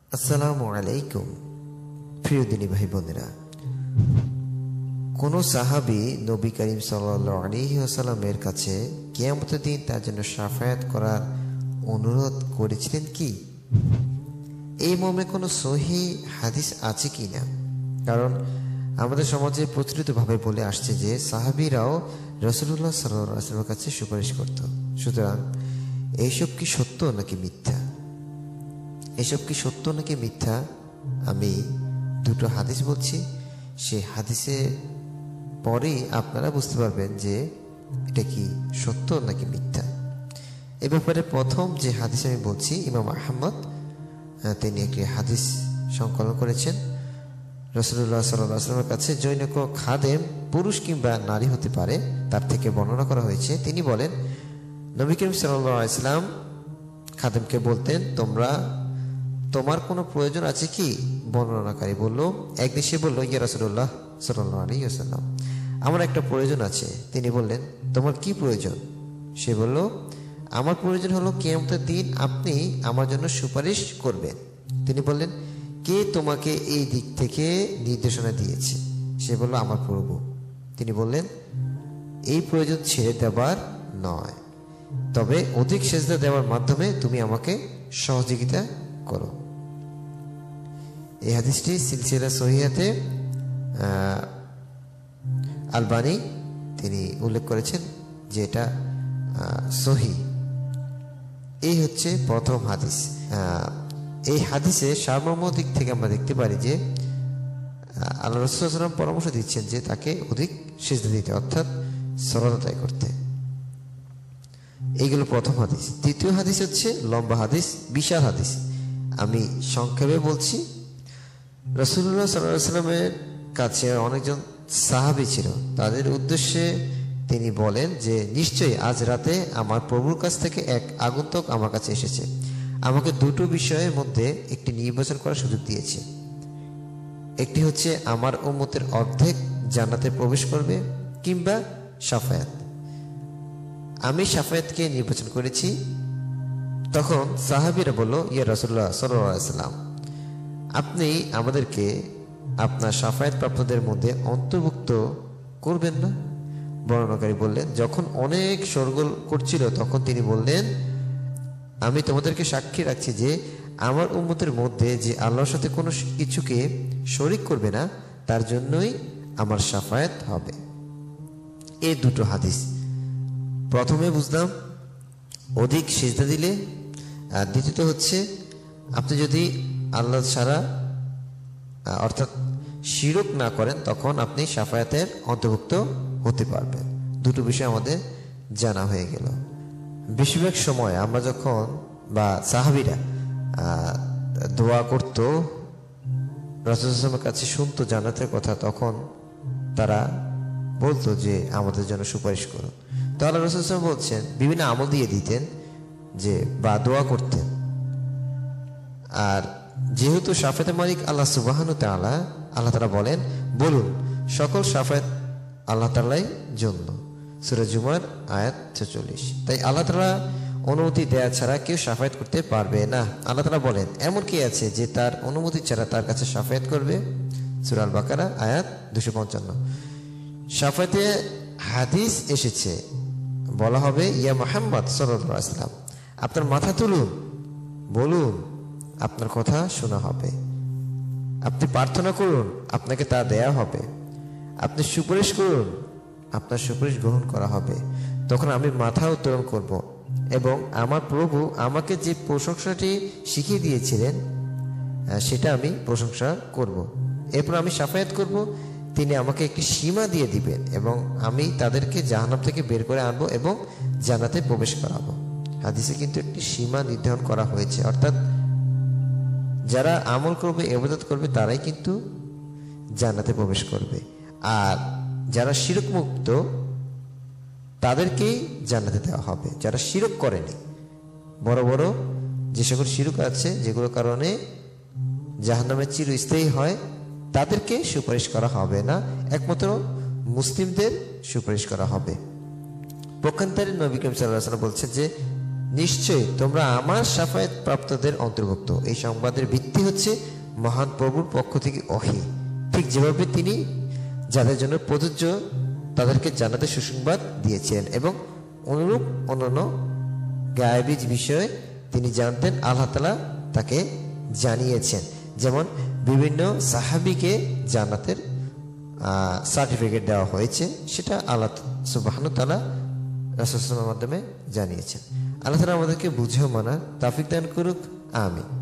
আসসালামু আলাইকুম প্রিয় দিনী ভাই বোনেরা, কোন সাহাবী নবী করিম সাল্লাল্লাহু আলাইহি ওয়াসাল্লামের কাছে কিয়ামতের দিন তার জন্য শাফায়াত করার অনুরোধ করেছিলেন কি? এই মর্মে কোনো সহিহ হাদিস আছে কি না? কারণ আমাদের সমাজে প্রচলিতভাবে বলে আসছে যে সাহাবীরাও রাসূলুল্লাহ সাল্লাল্লাহু আলাইহি ওয়াসাল্লামের কাছে সুপারিশ করত। সুতরাং এইসব কি সত্য নাকি মিথ্যা? এসব কি সত্য নাকি মিথ্যা? আমি দুটো হাদিস বলছি, সেই হাদিসে পরেই আপনারা বুঝতে পারবেন যে এটা কি সত্য নাকি মিথ্যা। এ ব্যাপারে প্রথম যে হাদিস আমি বলছি, ইমাম আহমদ তিনি একটি হাদিস সংকলন করেছেন। রাসূলুল্লাহ সাল্লাল্লাহু আলাইহি ওয়াসাল্লামের কাছে জনৈক খাদেম, পুরুষ কিংবা নারী হতে পারে, তার থেকে বর্ণনা করা হয়েছে। তিনি বলেন, নবী করিম সাল্লাল্লাহু আলাইহি ওয়াসাল্লাম খাদেমকে বলতেন, তোমার কোনো প্রয়োজন আছে কি? বর্ণনাকারী বলল, একদিন সে বলল, ইয়া রাসূলুল্লাহ সাল্লাল্লাহু আলাইহি ওয়াসাল্লাম, আমার একটা প্রয়োজন আছে। তিনি বললেন, তোমার কি প্রয়োজন? সে বলল, আমার প্রয়োজন হলো কিয়ামতের দিন আপনি আমার জন্য সুপারিশ করবেন। তিনি বললেন, কে তোমাকে এই দিক থেকে নির্দেশনা দিয়েছে? সে বলল, আমার প্রভু। তিনি বললেন, এই প্রয়োজন ছেড়ে দেবার নয়, তবে অধিক সেজদা দেওয়ার মাধ্যমে তুমি আমাকে সহযোগিতা করো। এই হাদিসটি সিলসিলা সহিহাতে আলবানী তিনি উল্লেখ করেছেন যে এটা সহি। এই হচ্ছে প্রথম হাদিস। এই হাদিসে সার্বভৌম দিক থেকে আমরা দেখতে পারি যে আল্লাহ রাসূল সাল্লাল্লাহু আলাইহি ওয়াসাল্লাম পরামর্শ দিচ্ছেন যে তাকে অধিক সিজদা দিতে, অর্থাৎ সালাত আদায় করতে। এইগুলো প্রথম হাদিস। দ্বিতীয় হাদিস হচ্ছে লম্বা হাদিস, বিশাল হাদিস। আমি সংক্ষেপে বলছি। রাসূলুল্লাহ সাল্লাল্লাহু আলাইহি ওয়াসাল্লামের কাছে অনেকজন সাহাবী ছিল। তাদের উদ্দেশ্যে তিনি বলেন যে, নিশ্চয়ই আজ রাতে আমার প্রভুর কাছ থেকে এক আগন্তুক আমার কাছে এসেছে, আমাকে দুটো বিষয়ের মধ্যে একটি নির্বাচন করার সুযোগ দিয়েছে। একটি হচ্ছে আমার উম্মতের অর্ধেক জান্নাতে প্রবেশ করবে, কিংবা শাফায়াত। আমি শাফায়াতকে নির্বাচন করেছি। তখন সাহাবীরা বলল, ইয়া রাসূলুল্লাহ সাল্লাল্লাহু আলাইহি ওয়াসাল্লাম, আপনি আমাদেরকে আপনার শাফায়াত প্রাপ্তদের মধ্যে অন্তর্ভুক্ত করবেন না? বর্ণনাকারী বললেন, যখন অনেক শোরগোল করছিল তখন তিনি বললেন, আমি তোমাদেরকে সাক্ষী রাখছি যে আমার উম্মতের মধ্যে যে আল্লাহর সাথে কোনো কিছুকে শরীক করবে না, তার জন্যই আমার শাফায়াত হবে। এই দুটো হাদিস। প্রথমে বুঝলাম অধিক সিজদা দিলে, আর দ্বিতীয়ত হচ্ছে আপনি যদি আল্লাহ ছাড়া অর্থাৎ শিরক না করেন, তখন আপনি শাফায়াতের অন্তর্ভুক্ত হতে পারবেন। দুটো বিষয় আমাদের জানা হয়ে গেল। বেশিরভাগ সময় আমরা যখন বা সাহাবীরা দোয়া করতো, রাসূলুল্লাহ সাল্লাল্লাহু আলাইহি ওয়াসাল্লামের কাছে শুনতো জান্নাতের কথা, তখন তারা বলতো যে আমাদের জন্য সুপারিশ করুন। তো আল্লাহ রাসূল সাল্লাল্লাহু আলাইহি ওয়াসাল্লাম বলছেন, বিভিন্ন আমল দিয়ে দিতেন যে বা দোয়া করতেন। আর যেহেতু শাফায়াতের মালিক আল্লাহ সুবহানাহু ওয়া তাআলা, আল্লাহ তাআলা বলেন, বলুন সকল শাফায়াত আল্লাহ তাআলাই জন্য। সূরা জুমার আয়াত 46। তাই আল্লাহ তাআলা অনুমতি দেয়া ছাড়া কেউ শাফায়াত করতে পারবে না। আল্লাহ তাআলা বলেন, এমন কে আছে যে তার অনুমতি ছাড়া তার কাছে শাফায়াত করবে? সূরা আল বাকারা আয়াত 255। শাফায়াতে হাদিস এসেছে, বলা হবে, ইয়া মুহাম্মদ সাল্লাল্লাহু আলাইহি ওয়াসাল্লাম, আপনার মাথা তুলুন, বলুন, আপনার কথা শোনা হবে। আপনি প্রার্থনা করুন, আপনাকে তা দেয়া হবে। আপনি সুপারিশ করুন, আপনার সুপারিশ গ্রহণ করা হবে। তখন আমি মাথা উত্তোলন করব এবং আমার প্রভু আমাকে যে প্রশংসাটি শিখিয়ে দিয়েছিলেন সেটা আমি প্রশংসা করব। এরপর আমি শাফায়াত করব, তিনি আমাকে একটি সীমা দিয়ে দিবেন এবং আমি তাদেরকে জাহান্নাম থেকে বের করে আনবো এবং জান্নাতে প্রবেশ করাবো। হাদিসে কিন্তু একটি সীমা নির্ধারণ করা হয়েছে, অর্থাৎ যারা আমল করবে, ইবাদত করবে, তারাই কিন্তু জান্নাতে প্রবেশ করবে। আর যারা শিরক মুক্ত তাদেরকেই জান্নাতে দেওয়া হবে। যারা শিরক করেনি, বড় বড় যে সকল শিরক আছে যেগুলোর কারণে জাহান্নামে চিরস্থায়ী হয়, তাদেরকে সুপারিশ করা হবে না, একমাত্র মুসলিমদের সুপারিশ করা হবে। পক্ষান্তরে নবী করিম সাল্লাল্লাহু আলাইহি ওয়াসাল্লাম বলছেন যে নিশ্চয়ই তোমরা আমার শাফায়াত প্রাপ্তদের অন্তর্ভুক্ত। এই সংবাদের ভিত্তি হচ্ছে মহান প্রভুর পক্ষ থেকে ওহী, ঠিক যেভাবে তিনি যাদের জন্য প্রযোজ্য তাদেরকে জান্নাতে সুসংবাদ দিয়েছিলেন এবং অনুরূপ অন্যান্য গায়েবী বিষয়ে তিনি জানতেন, আল্লাহ তাআলা তাকে জানিয়েছেন। যেমন বিভিন্ন সাহাবীকে জান্নাতের সার্টিফিকেট দেওয়া হয়েছে, সেটা আল্লাহ সুবহানাহু ওয়া তাআলা রাসূলের মাধ্যমে জানিয়েছেন। আল্লাহ তাআলা আমাদেরকে বুঝেও মানার তৌফিক দান করুক, আমিন।